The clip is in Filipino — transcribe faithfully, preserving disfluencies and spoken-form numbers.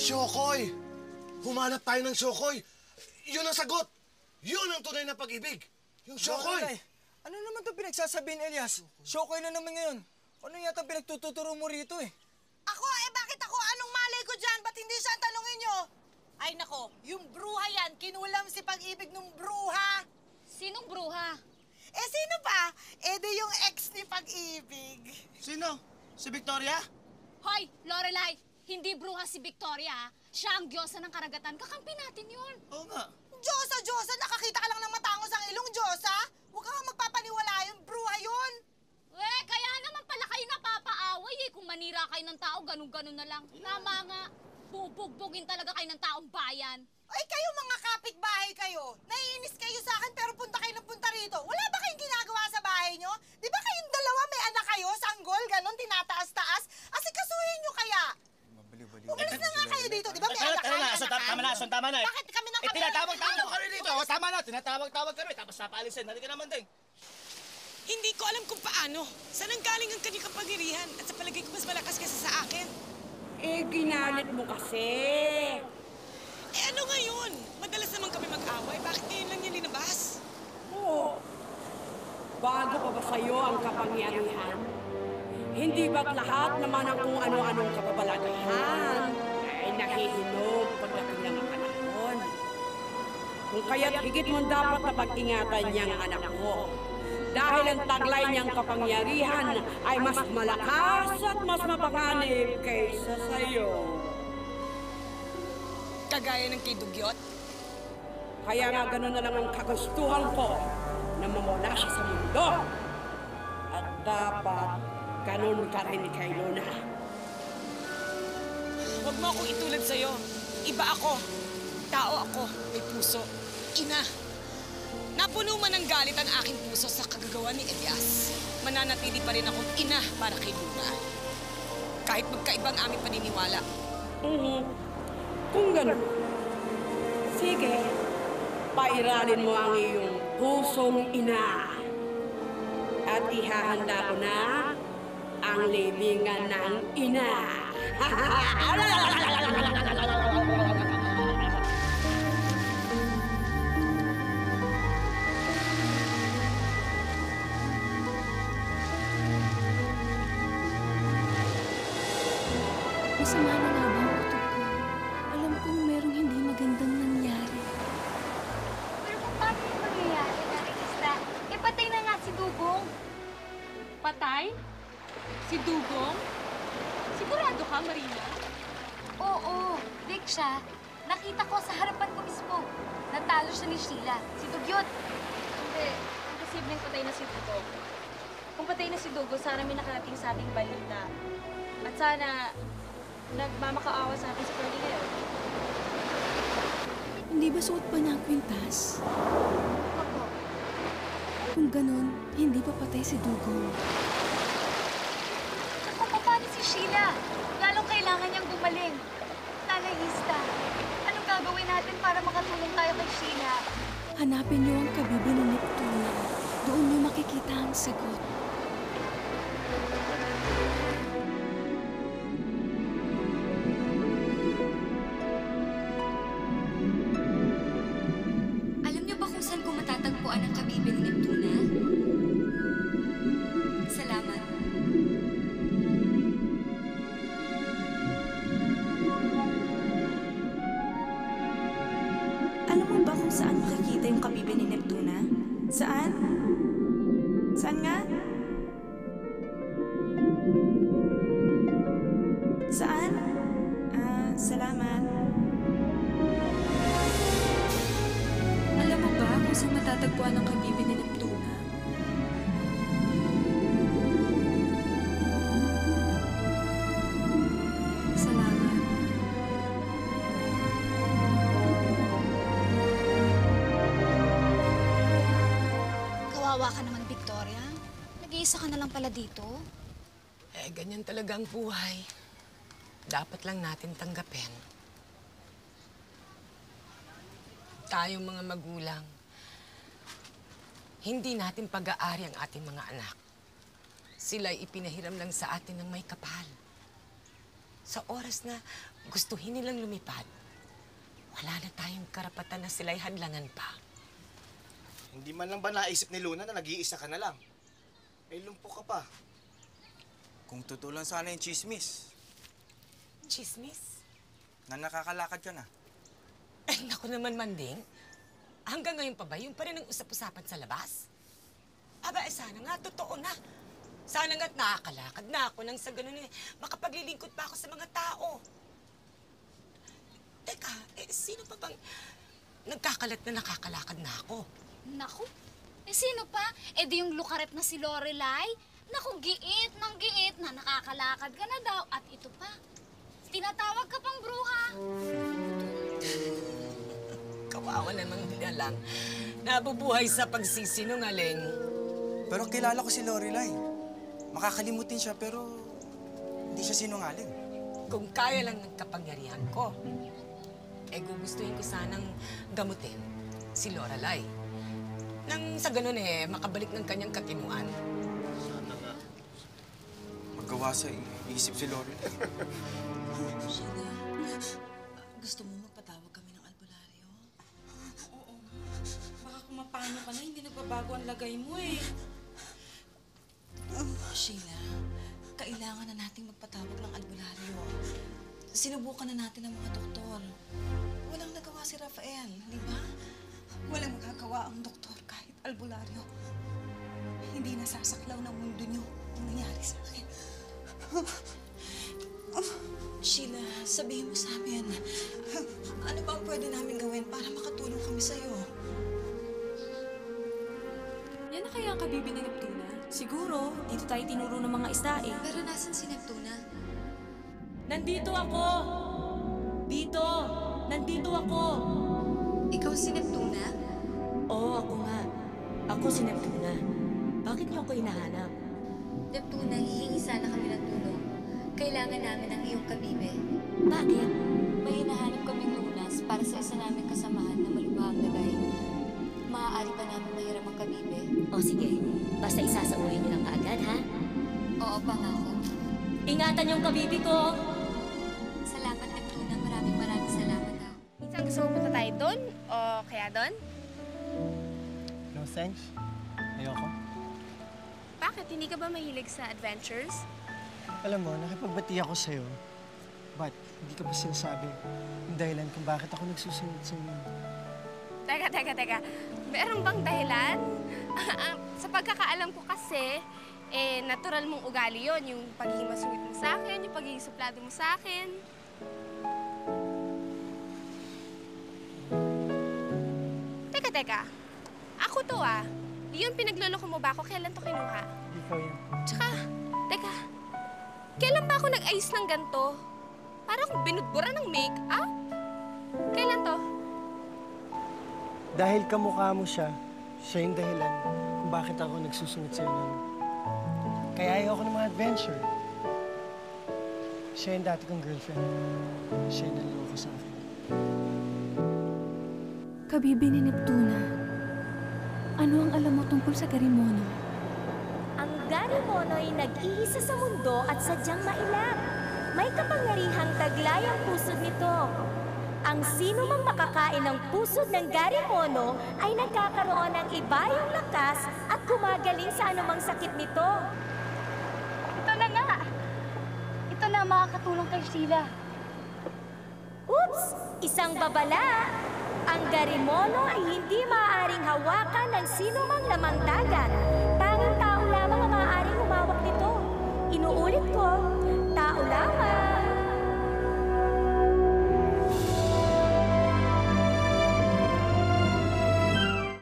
Shokoy! Humanap tayo ng Shokoy! Yun ang sagot! Yun ang tunay na pag-ibig! Yung Shokoy! Ay, ano naman itong pinagsasabihin, Elias? Shokoy na naman ngayon. Ano yata pinagtututuro mo rito eh? Ako? Eh bakit ako? Anong malay ko dyan? Ba't hindi siya ang tanungin nyo? Ay nako, yung bruha yan, kinulam si pag-ibig ng bruha. Sinong bruha? Eh sino pa? Eh di yung ex ni pag-ibig. Sino? Si Victoria? Hoy, Lorelai! Hindi bruha si Victoria. Siya ang diyosa ng karagatan. Kakampi natin yun. Oo nga. Diyosa, Diyosa, nakakita ka lang ng matangos ang ilong, Diyosa. Huwag ka nga magpapaniwala yun, bruha yun. Eh, kaya naman pala kayo napapaaway eh. Kung manira kayo ng tao, ganun-ganun na lang. Tama nga. Bubugbugin talaga kayo ng taong bayan. Ay, kayo mga kapitbahay kayo. Naiinis kayo sa akin pero punta kayo ng punta rito. Wala ba kayong ginagawa sa bahay nyo? Di ba kayong dalawa may anak kayo, sanggol, ganon, tinataas-taas? Asikasuhin nyo kaya. Umalis na nga kayo dito, di ba may anak kayo? Tama na, tama na eh. Bakit kami ng Eh, kami? tinatawag-tawag kami dito. O, tama na, tinatawag-tawag kami. Tapos napaalisin. Halika naman din. Hindi ko alam kung paano. Saan ang galing ang kanyang kapangyarihan? At sa palagay ko mas malakas kasi sa akin. Eh, ginalit mo kasi. Eh ano ngayon? Madalas naman kami mag-away. Bakit ngayon lang niya linabas? Oo. Bago pa ba sa'yo ang kapangyarihan? Hindi ba't lahat naman ang kung ano-anong kapabalagahan ay nahihinog pagdating ng panahon? Kung kaya't higit mo dapat na pag-ingatan niyang anak mo. Dahil ang taglay niyang kapangyarihan ay mas malakas at mas mapanganib kaysa sa'yo. Kagaya ng kay Dugyot? Kaya nga gano'n na lang ang kagustuhan ko na mamula siya sa mundo. At dapat gano'n ka rin kay Luna. Huwag mo akong itulad sa'yo. Iba ako. Tao ako. May puso. Ina. Napuno man ng galit ang aking puso sa kagagawa ni Elias. Mananatili pa rin akong ina para kay Luna. Kahit magkaibang aming paniniwala. Mhm. Kung gano'n, sige, pairalin mo ang iyong pusong ina. At ihahanda ko na ang libingan ng ina. Masama na nga ba ang kutob ko? Alam kong merong hindi magandang nangyari. Pero kung paano yung mangyayari, Narikista? Eh, patay na nga si Dugong. Patay? Si Dugong? Sigurado ka, Marina? Oo, Vic siya. Nakita ko sa harapan ko mismo. Natalo siya ni Sheila. Si Dugyot. Hindi. Imposibleng patay na si Dugong. Kung patay na si Dugong, sana may nakarating sa ating balita. At sana nagmamakaawa sa atin si Cornelio. Hindi ba suot pa niya ang kwintas? Opo. Kung ganun, hindi pa patay si Dugong. Ako, paano si Sheila? Lalong kailangan niyang gumaling. Nanay Ista, anong gagawin natin para makatulong tayo kay Sheila? Hanapin niyo ang kabibi ni Neptuna. Doon niyo makikita ang sagot. Alam niyo ba kung saan ko matatagpuan ang kabibi ni Neptuna? Salamat. Alam mo ba kung saan makikita yung kabibi ni Neptuna? Saan? Saan nga? Saan? Ah, salamat. Alam mo ba kung saan matatagpuan ang kabibi ni Neptuna? Salamat. Kawawa ka naman, Victoria. Nag-iisa ka na lang pala dito. Eh, ganyan talaga ang buhay. Dapat lang natin tanggapin. Tayong mga magulang, hindi natin pag-aari ang ating mga anak. Sila'y ipinahiram lang sa atin ng may kapal. Sa oras na gustuhin nilang lumipad, wala na tayong karapatan na sila'y hadlangan pa. Hindi man lang ba naisip ni Luna na nag-iisa ka na lang? May lumpo ka pa. Kung totoo lang sana yung chismis, Chismis? na nakakalakad ka na. Eh, naku naman, Manding. Hanggang ngayon pa ba, yung pa rin ang usap-usapan sa labas? Aba, eh, sana nga, totoo na. Sana nga't nakakalakad na ako nang sa ganun eh, makapaglilingkod pa ako sa mga tao. Teka, eh, sino pa bang nagkakalat na nakakalakad na ako? Naku, eh sino pa? Eh di yung lukarep na si Lorelai? Naku, giit ng giit na nakakalakad ka na daw. At ito pa, tinatawag ka pang bruha. Kawawa namang nila lang. Nabubuhay sa pagsisinungaling. Pero kilala ko si Lorelai. Makakalimutin siya pero hindi siya sinungaling. Kung kaya lang ng kapangyarihan ko, eh gugustuhin ko sanang gamutin si Lorelai. Nang sa ganun eh, makabalik ng kanyang katinuan. Magawa sa isip si Lorelai. Sheila, gusto mo magpatawag kami ng albularyo? Oo. Baka kung mapano ka na, hindi nagbabago ang lagay mo eh. Sheila, kailangan na nating magpatawag ng albularyo. Sinubukan na natin ang mga doktor. Walang nagawa si Rafael, di ba? Walang magagawa ang doktor kahit albularyo. Hindi nasasaklaw ng mundo niyo ang nangyari sa akin. Sheila, sabihin mo sa amin, ano ba ang pwede namin gawin para makatulong kami sa'yo? Yan na kaya ang kabibi ni Neptuna? Siguro, dito tayo tinuro ng mga isda eh. Pero nasan si Neptuna? Nandito ako! Dito! Nandito ako! Ikaw si Neptuna? Oo, ako nga. Ako si Neptuna. Bakit niyo ako hinahanap? Neptuna, hihingi sana kami ng tulong. Kailangan namin ang iyong kabibe. Bakit? May hinahanap kaming lunas para sa isa naming kasamahan na malubhang lagay. Maaari pa namin mahiram ang kabibe. O sige, basta isasauhin niyo lang kaagad, ha? Oo, pangako. Ingatan yung kabibi ko! Salamat, Neptuna. Maraming maraming salamat, ha. Minsan gusto mo punta tayo doon? O kaya doon? No thanks. Ayoko. Bakit? Hindi ka ba mahilig sa adventures? Alam mo, nakipagbati ako sa'yo. But, hindi ka ba sinasabi yung dahilan kung bakit ako nagsusunod sa'yo? Teka, teka, teka. Meron bang dahilan? Sa pagkakaalam ko kasi, eh, natural mong ugali yon, yung pagiging masuwit mo sa akin, yung pagiging suplado mo sa akin. Teka, teka. Ako to ah. Yun, pinagloloko mo ba ako? Kailan to kinuha? Hindi ko yan. Tsaka, teka. Kailan ba ako nag-ayos ng ganito? Parang binudbura ng make-up? Kailan to? Dahil kamukha mo siya, siya yung dahilan kung bakit ako nagsusunod sa'yo nun. Kaya ayaw ko ng mga adventure. Siya yung dati kong girlfriend. Siya yung naloko sa akin. Kabibi ni Neptuna, ano ang alam mo tungkol sa Garimono? Ang Garimono ay nag-iisa sa mundo at sadyang mailang. May kapangyarihang taglay ang pusod nito. Ang sino mang makakain ng pusod ng Garimono ay nagkakaroon ng ibayong lakas at gumagaling sa anumang sakit nito. Ito na nga. Ito na ang makakatulong kay Sheila. Oops! Isang babala! Ang Garimono ay hindi maaaring hawakan ng sino mang lamang dagat. Tanging tao lamang ang maaaring humawak nito. Inuulit ko,